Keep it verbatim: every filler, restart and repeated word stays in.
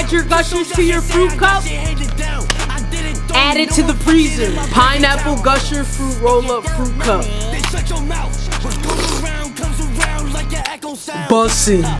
add your gushers to your fruit cup, add it to the freezer. Pineapple gusher fruit roll-up fruit cup. Bussin'.